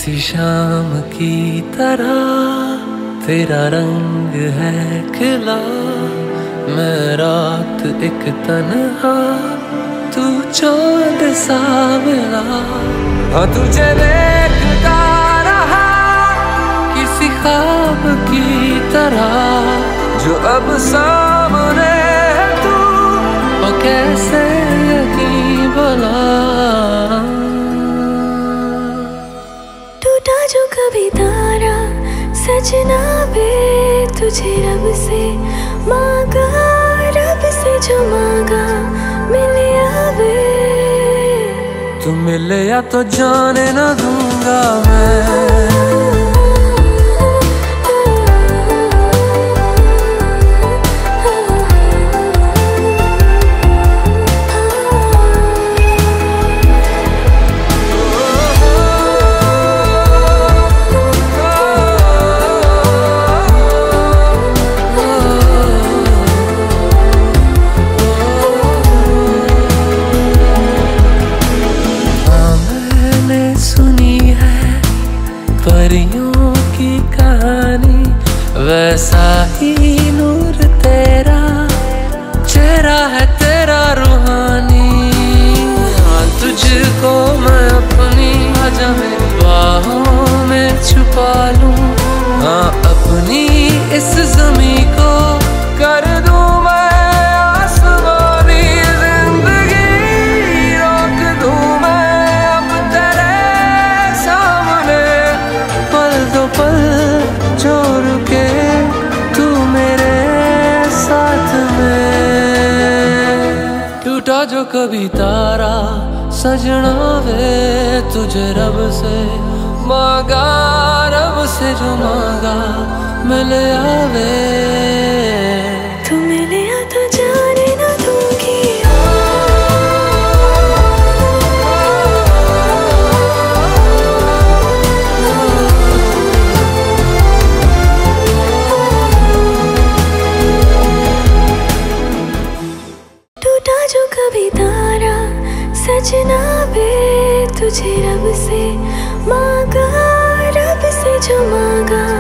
किसी शाम की तरह तेरा रंग है खिला, मैं रात एक तन्हा, तू चाँद सा मिला। हाँ तुझे देखता रहा किसी ख्वाब की तरह, जो अब सामने है तू, और कैसे यकीन भला। टूटा जो कभी तारा सजना वे, तुझे रब से मांगा, रब से जो मांगा मिले आवे। तू मिले या तो जाने न दूंगा मैं। परियों की कहानी वैसा ही नूर तेरा, चेहरा है तेरा रूहानी। हाँ तुझको मैं अपनी आजा मेरी बाहों में छुपा लूं, हाँ अपनी इस ज़मीं को कर दूं मैं आसमानी। जिंदगी रोक दूं मैं अब तेरे सामने, पल दो पल जो रुके तू मेरे साथ में। टूटा जो कभी तारा सजना वे, तुझे रब से मांगा, रब से जो मांगा मिले आवे। तू मिले या तो जाने न दूंगी। टूटा जो कभी तारा सजना वे, तुझे रब से मांगा, रब से जो मांगा